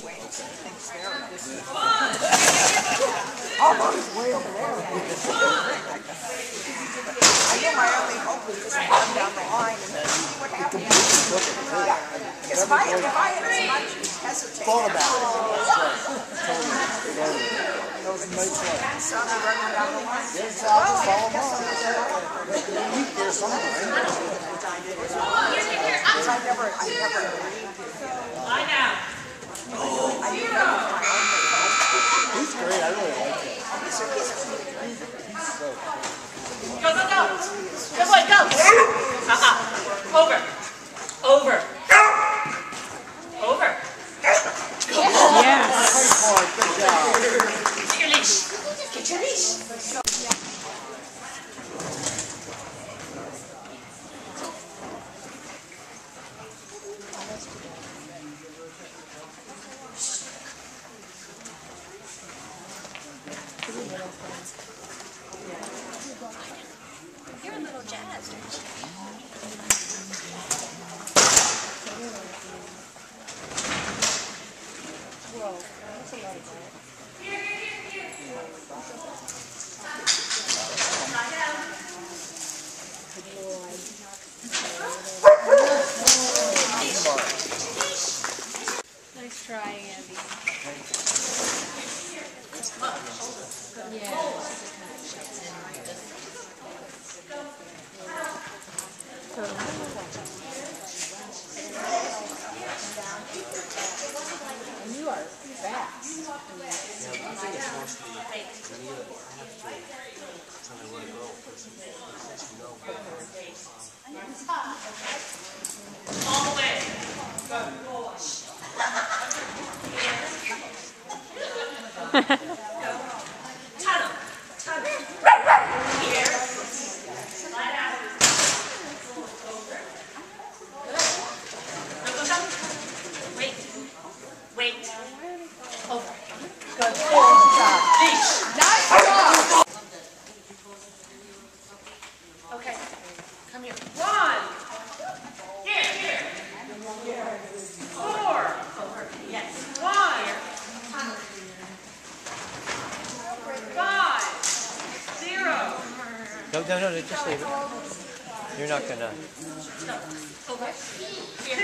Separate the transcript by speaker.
Speaker 1: Thinks they're a distance. Oh, he's way over there. I know my only hope is just to run down the line and see what happens. Because if I had as much hesitation, thought about it. Saw me running down the line. Well, I guess I'm going to meet there sometime. I never agreed.
Speaker 2: Lie down.
Speaker 1: I knew that was my only hope.
Speaker 3: He's great. I really like him.
Speaker 1: He's so
Speaker 2: Go, go, go. Good boy, go. Over. Over. Over.
Speaker 3: Yes. Good job.
Speaker 2: Get your leash. Get your leash.
Speaker 4: You're a little jazzed, aren't you?
Speaker 1: Whoa, that's a lot of that.
Speaker 4: Nice try, Andy. Yeah,
Speaker 1: And you are fast.
Speaker 2: All the way. Tunnel. Tunnel. Here. Lie down. Over. Good. No, go down. Wait. Wait. Over. Good. Leash.
Speaker 1: Nice job!
Speaker 2: Okay. Come here. 1. Here. 4. Over. Yes. 1. 5. 0.
Speaker 5: No, just leave it. You're not gonna.
Speaker 2: Over. Here.